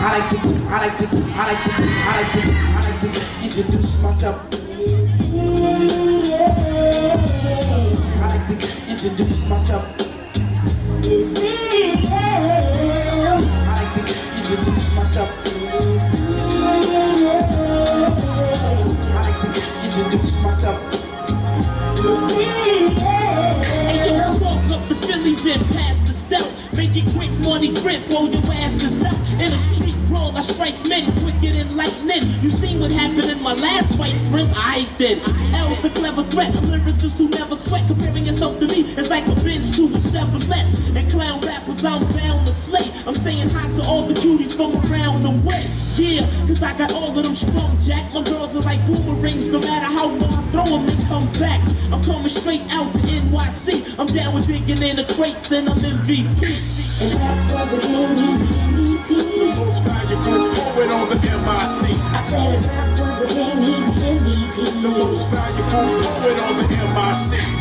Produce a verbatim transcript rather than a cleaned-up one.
I like to, I like to, I like to, I like to, I like to introduce myself. I like to introduce myself. It's me, yeah. I like to introduce myself. I like to introduce myself. It's me, yeah. Hey, yo, spark up the Phillies and pass the stout. Make it quick, money grip, roll your asses out. In a street brawl, I strike men quicker than lightning. You seen what happened in my last fight, friend? I then. L's a clever threat, a lyricist who never sweat. Comparing yourself to me is like a Benz to a Chevrolet. And clown rappers, I'm bound to slay. I'm saying hi to all the cuties from around the way. Yeah, cause I got all of them strong, Jack. My girls are like boomerangs, no matter how far I throw them, they come back. I'm coming straight out the N Y C. I'm down with digging in the crates and I'm M V P. If rap was a game, he'd be M V P. The most valuable poet on the M I C. I said if rap was a game, he'd be M V P. The most valuable poet on the M I C.